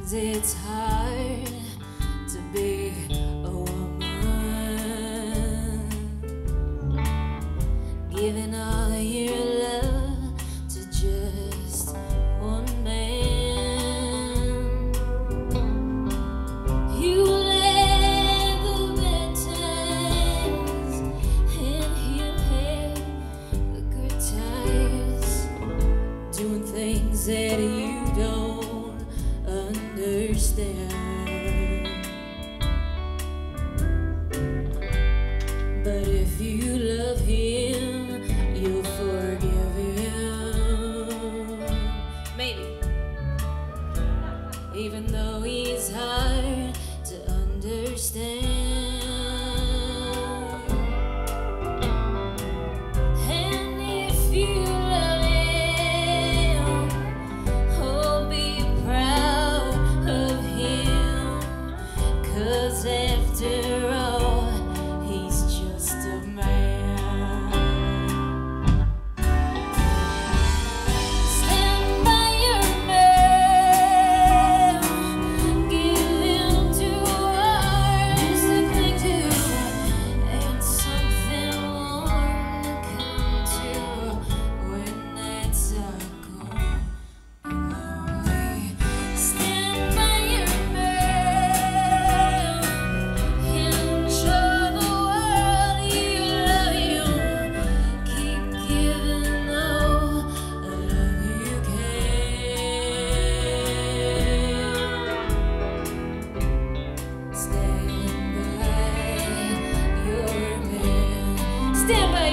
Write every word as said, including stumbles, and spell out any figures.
It's hard to be a woman, giving all your love to just one man. You let the bad times and he'll have the good times, doing things that you don't understand. But if you love him, you'll forgive him. Maybe. Even though he's hard to understand. And if you love him, oh, be proud of him, 'cause after all, he's just a man. Stand by your man, give him two arms to cling to, and something warm to come to when nights are cold and lonely. Stand by your man and show the world you love you. Keep giving all the love you can. Stand by your man. Stand by